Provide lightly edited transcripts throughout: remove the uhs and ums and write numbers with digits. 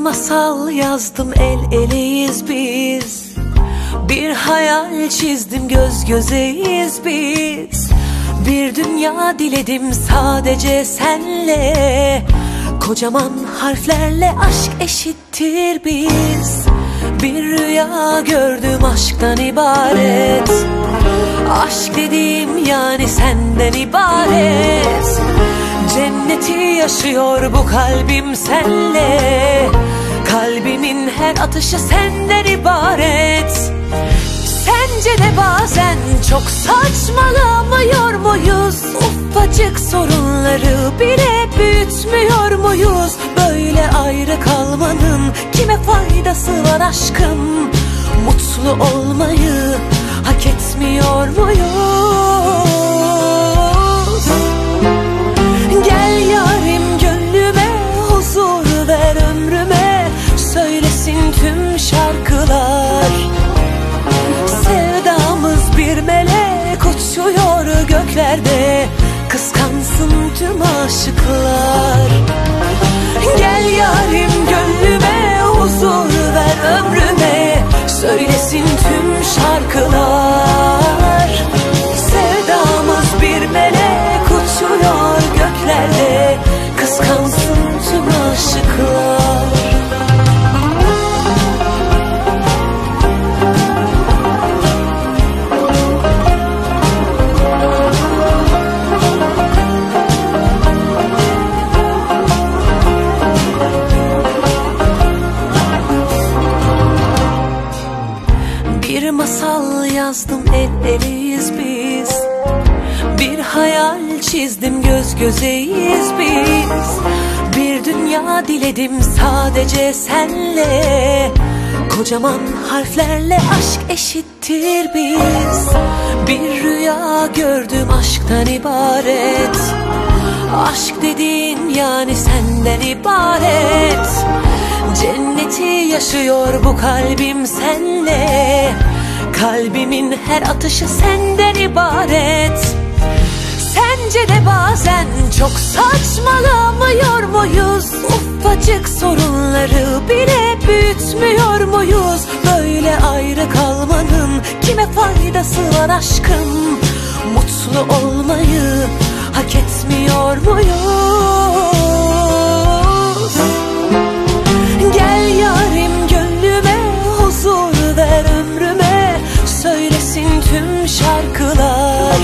masal yazdım, el eleyiz biz. Bir hayal çizdim, göz gözeyiz biz. Bir dünya diledim sadece senle. Kocaman harflerle aşk eşittir biz. Bir rüya gördüm aşktan ibaret. Aşk dediğim yani senden ibaret. Cenneti yaşıyor bu kalbim senle. Kalbimin her atışı senden ibaret. Sence de bazen çok saçmalamıyor muyuz? Ufacık sorunları bile büyütmüyor muyuz? Böyle ayrı kalmanın kime faydası var aşkım? Mutlu olmayı hak etmiyor muyuz? Gel yarim gönlüme, huzur ver ömrüme. Söylesin tüm şarkılar. Sevdamız bir melek uçuyor göklerde. Kıskansın tüm aşıklar. Gel yarim gönlüme, huzur ver ömrüme. Söylesin tüm şarkılar. Sevdamız bir melek uçuyor göklerde. Kıskansın tüm aşıklar. Bir masal yazdım, el eleyiz biz. Bir hayal çizdim, göz gözeyiz biz. Bir dünya diledim sadece senle. Kocaman harflerle aşk eşittir biz. Bir rüya gördüm aşktan ibaret. Aşk dediğin yani senden ibaret. Cenneti yaşıyor bu kalbim senle. Kalbimin her atışı senden ibaret. Sence de bazen çok saçmalamıyor muyuz? Ufacık sorunları bile büyütmüyor muyuz? Böyle ayrı kalmanın kime faydası var aşkım? Mutlu olmayı hak etmiyor muyuz? Gel yarim gönlüme, huzur ver ömrüme. Söylesin tüm şarkılar.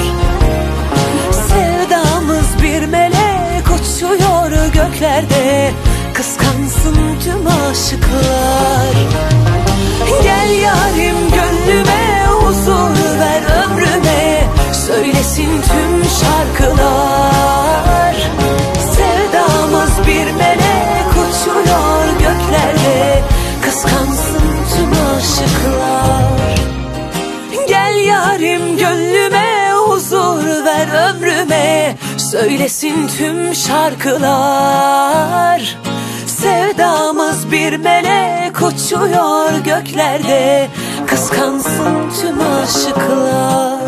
Sevdamız bir melek uçuyor göklerde. Kıskansın tüm aşıklar. Gel yarim gönlüme, huzur ver ömrüme. Söylesin tüm şarkılar. Sevdamız bir melek uçuyor göklerde. Kıskansın tüm aşıklar. Gel yarim gönlüme, huzur ver ömrüme. Söylesin tüm şarkılar. Sevdamız bir melek uçuyor göklerde. Kıskansın tüm aşıklar.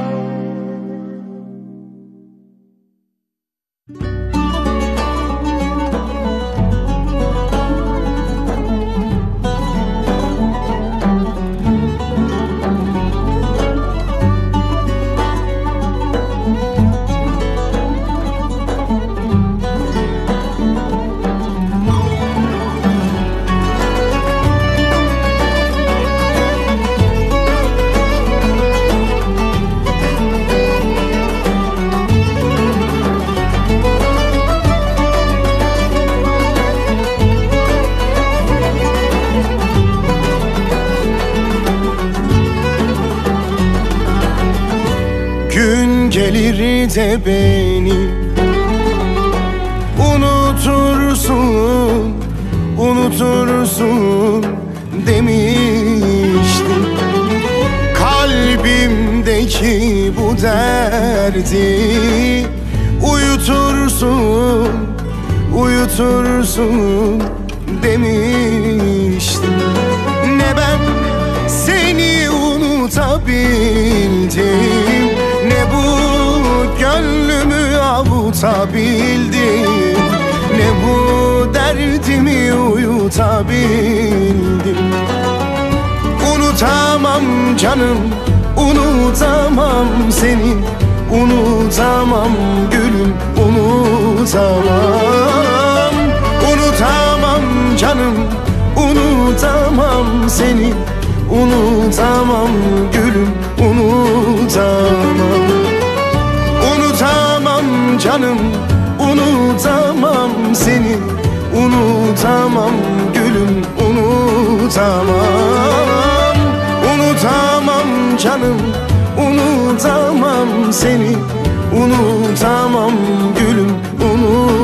Gelir de beni unutursun, unutursun demiştim. Kalbimdeki bu derdi uyutursun, uyutursun demiştim. Ne ben seni unutabildim, ne bu gönlümü avutabildim, ne bu derdimi uyutabildim. Unutamam canım, unutamam seni, unutamam gülüm, unutamam. Unutamam canım, unutamam seni, unutamam gülüm, unutamam. Unutamam canım, unutamam seni, unutamam gülüm, unutamam. Unutamam canım, unutamam seni, unutamam gülüm, unutamam.